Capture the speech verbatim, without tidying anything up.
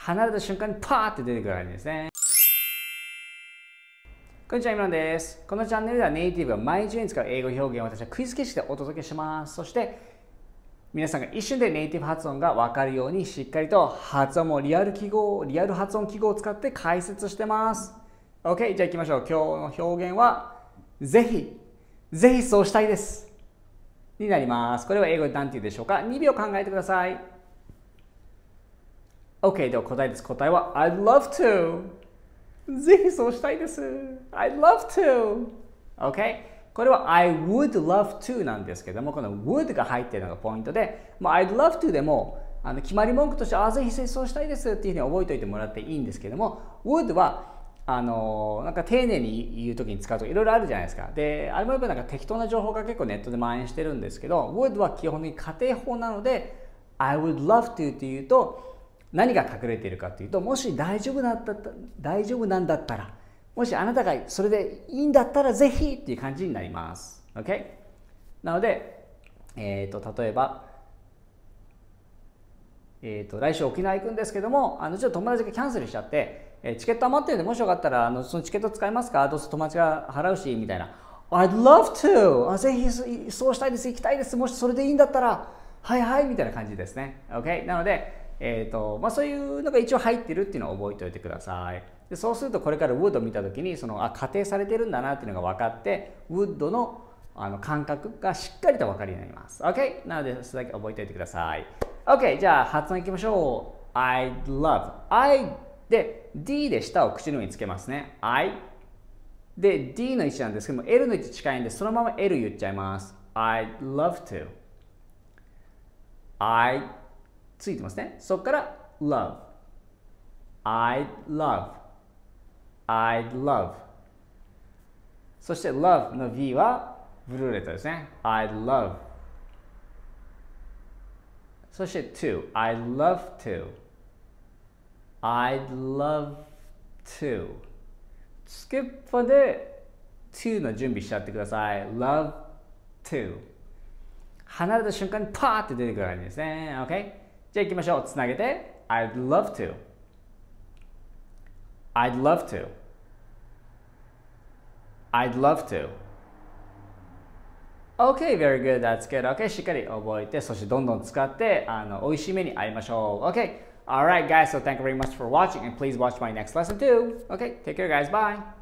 離れた瞬間にパーって出てくる感じですね。こんにちは、イムランです。このチャンネルではネイティブが毎日に使う英語表現を私はクイズ形式でお届けします。そして皆さんが一瞬でネイティブ発音が分かるようにしっかりと発音もリアル記号、リアル発音記号を使って解説してます。OK、じゃあ行きましょう。今日の表現はぜひ、ぜひそうしたいですになります。これは英語で何て言うでしょうか？にびょう考えてください。OK、では答えです。答えは I'd love to。ぜひそうしたいです。I'd love to。OK、これは I would love to なんですけども、この would が入っているのがポイントで、まあ、I'd love to でもあの決まり文句として、あ、ぜひそうしたいですっていうふうに覚えておいてもらっていいんですけども、would はあのなんか丁寧に言うときに使うといろいろあるじゃないですか。で、あれもやっぱなんか適当な情報が結構ネットで蔓延してるんですけど、would は基本的に仮定法なので、I would love to っていうと、何が隠れているかというと、もし大丈夫だった大丈夫なんだったら、もしあなたがそれでいいんだったらぜひっていう感じになります。OK？ なので、えー、と例えば、えー、と来週沖縄行くんですけども、あのちょっと友達がキャンセルしちゃって、えー、チケット余ってるんで、もしよかったらあのそのチケット使いますか？どうせ友達が払うしみたいな。I'd love to! あ、ぜひそうしたいです、行きたいです、もしそれでいいんだったら、はいはいみたいな感じですね。OK？ なので、えーとまあ、そういうのが一応入ってるっていうのを覚えておいてください。でそうするとこれから would を見たときにそのあ仮定されてるんだなっていうのが分かって would の, あの感覚がしっかりと分かるようになります。OK？ なのでそれだけ覚えておいてください。OK、 じゃあ発音いきましょう。I'd love。I で D で舌を口の上につけますね。I で D の位置なんですけども L の位置近いんでそのまま L 言っちゃいます。I'd love to。I ついてますね。そこから love。I'd love。I'd love。そして love の V はブルーレットですね。I'd love。そして to。I'd love to。I'd love to。スキップで to の準備しちゃってください。love to。離れた瞬間にパーって出てくる感じですね。OK？ じゃあ行きましょう。つなげて I'd love to。I'd love to。I'd love to。OK, very good. That's good. OK, しっかり覚えて、そしてどんどん使って、あの、美味しい目に会いましょう。OK, alright guys, so thank you very much for watching and please watch my next lesson too. OK, take care guys. Bye.